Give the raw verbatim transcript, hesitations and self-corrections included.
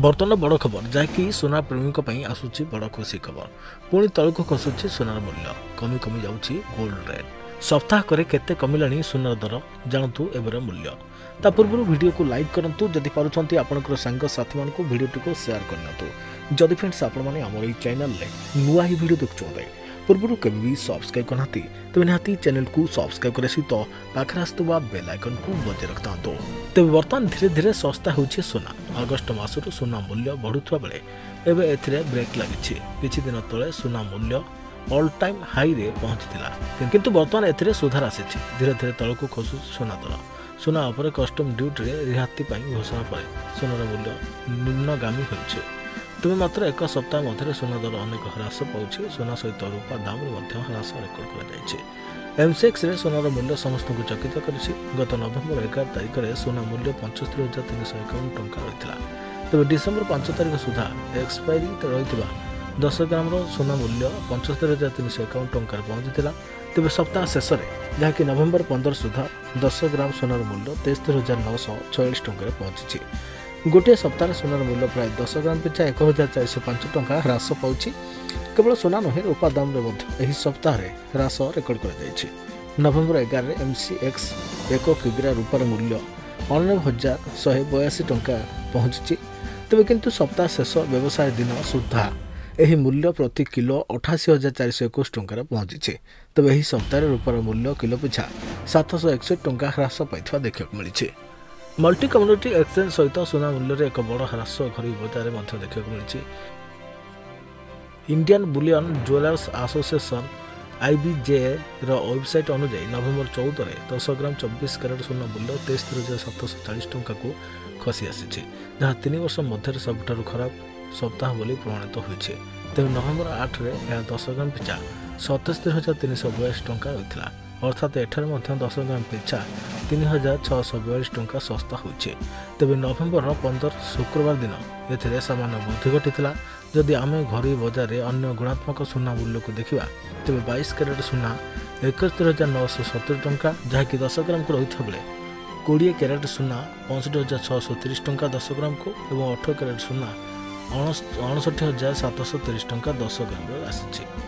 बर्तमान बड़ खबर जहाँकि सुना प्रेमी आसूची बड़ खुशी खबर पुणी तलक खसुची सुनार मूल्य कमी कमी जाऊँगी गोल्ड रेट सप्ताह करे केते कमिलानी सुनार दर जानतु एबर मूल्य ता पूर्व वीडियो को लाइक करंतु जदि पारुछंती आपनकर सांग साथी मानकु वीडियो को शेयर करनतु जदि फ्रेंड्स आपण माने हमर ई चैनल ले नुआ ही वीडियो देखुछोंते पूर्व केबे भी सब्सक्राइब करनाती तबे निहाती चैनल को सब्सक्राइब करे सहित पाखरे आस्तुवा बेल आइकन को बजे रखतांतो तबे वर्तमान धीरे धीरे सस्ता होछि सोना अगस्त मासरु सोना मूल्य बढ़ुथवा बेले एबे एथिरे ब्रेक लागिछि किछि दिन तळे सोना मूल्य ऑल टाइम हाई रे पहुंचथिला किंतु वर्तमान एथिरे सुधार आसिछि धीरे धीरे तळको खसु सोना दर सोना उपरे कस्टम ड्यूटी रे रिहाती पई घोषणा परे सोनार मूल्य निम्नगामी होइछि तबे मात्र एक सप्ताह मध्य सोना दर अनेक ह्रास पाउछि सोना सहित रूपा दाम रे ह्रास रेकर्ड करा जायछि एमसेक्स रे सोनार मूल्य समस्त को चकित करिछि गत नवेम्बर एगार तारिख रे सोना मूल्य पचहत्तर हजार तीन सौ इक्यावन टंका रहितला तबे डिसेंबर पांच तारिख सुधा एक्सपायरी रहितबा दस ग्राम रो सोना मूल्य पचहत्तर हजार तीन सौ इक्यावन टंका पहुंचीला तबे सप्ताह शेष में जहाँकि नवेम्बर पंद्रह सुधा दस ग्राम सोनार मूल्य तेस्तर हजार नौ सौ छयालीस टंका पहुंची गोटे सप्ताह सोनार मूल्य प्राय दस ग्राम पिछा एक हजार चार सौ पांच टंका ह्रास पाउछि केवल सोना नुहे रूपा दाम रे सप्ताह ह्रास रेकर्ड कर नवेम्बर एगार रे एमसीएक्स एक किग्रा रूपार मूल्य अणानबे हजार शहे बयासी टंका पहुंची तेज किंतु सप्ताह शेष व्यवसाय दिन सुधा यह मूल्य प्रति किलो अठाशी हजार चार सौ एकुश टंकार पहुंची तेज यह सप्ताह रूपार मूल्य किलो पिछा सात सौ एकसठ टंका ह्रास पाई देखा मिली मल्टी कम्युनिटी एक्सचेंज सहित सोना मूल्य रे एक बड़ ह्रास घरी बजार में देखा मिली Indian bullion jewellers association IBJ website अनुसार नवेम्बर चौदह में दस ग्राम चौबीस कैरेट सोना मूल्य तेस्तर हजार सात सौ चालीस टंका को खसी आसी जहाँ तीन वर्ष मध्य सबुठ खराब सप्ताह बोली प्रमाणित होती तेज नवेम्बर आठ में यह दस ग्राम पिछा सतस्तर हजार तीन सौ बयालीस टंका रही अर्थात एठार दस ग्राम पिछा तीन हजार छःश बयालीस टंका सस्ता होइछे तेबे नवेम्बर पंद्रह शुक्रवार दिन एथिरे सामान्य वृद्धि घटी जदि आम घरोई बजार में अन्य गुणात्मक सोना मूल्य को देखा तेबे बाईस कैरेट सोना इकहत्तर हजार नौश सत्तर टंका जहाँकि दस ग्राम को रही बेले कोड़े कैरेट सोना पैंसठ हजार छःश तीस टंका दस ग्राम को और अठर कैरेट सोना अणसठ हजार सातश तीस टंका दस ग्राम आसी।